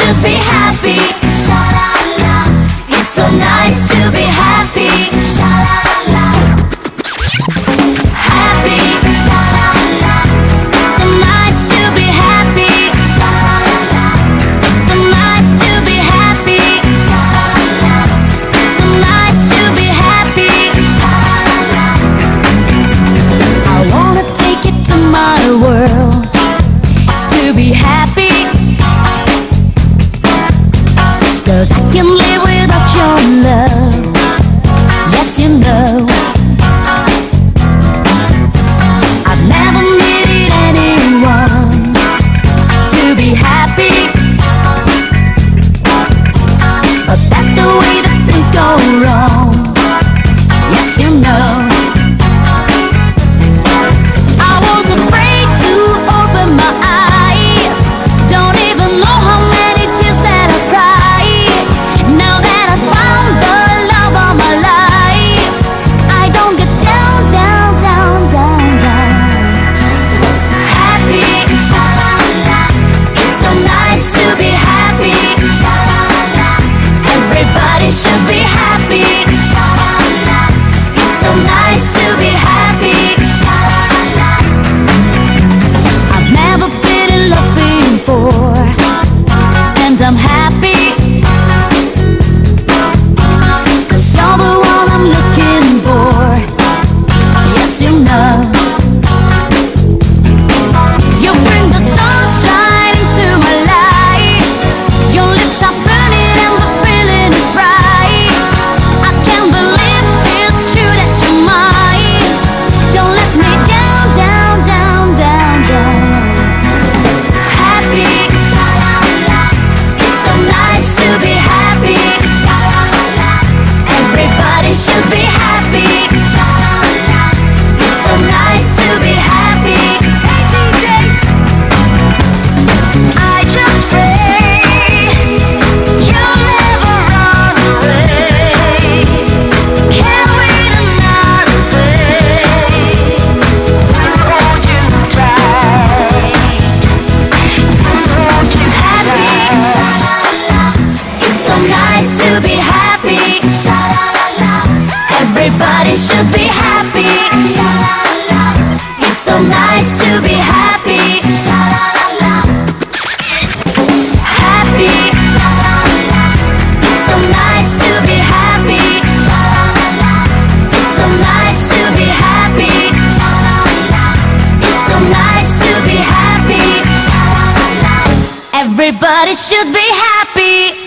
should be happy. Sha-la-la. It's so nice to be happy. Sha-la-la. Happy. Sha-la-la. It's so nice to be happy. Sha-la-la. It's so nice to be happy. Sha-la-la. It's so nice to be happy. Sha-la-la. I wanna take you to my world to be happy, 'cause I can't live without your love. Yes, you know, I've never needed anyone to be happy, but that's the way that things go wrong. Yes, you know, I was afraid to open my eyes. Don't even know how many tears that I cried. Now that I found the love of my life, I don't get down, down, down, down, down. Happy, sha-la-la. It's so nice to be happy, sha-la-la. Everybody should be happy, sha-la-la. It's so nice to be happy, sha-la-la. I've never been in love before, and I'm happy, 'cause you're the one I'm looking for. Yes, you know, you bring the sunshine into my life. Your lips are burning and the feeling is bright. I can't believe it's true that you're mine. Don't let me down, down, down, down, down. Happy, sha-la-la. It's so nice to be happy, sha-la-la. Everybody should be happy, sha-la-la. It's so nice to be happy. Hey DJ, I just pray you'll never run away. Can't wait another day to hold you tight. Happy, sha-la-la. It's so nice to be happy, sha-la-la. Everybody should be happy, sha-la-la. It's so nice to be happy, sha-la-la. Happy, sha-la-la. It's so nice to be happy, sha-la-la. It's so nice to be happy, sha-la-la. It's so nice to be happy, sha-la-la. Everybody should be happy.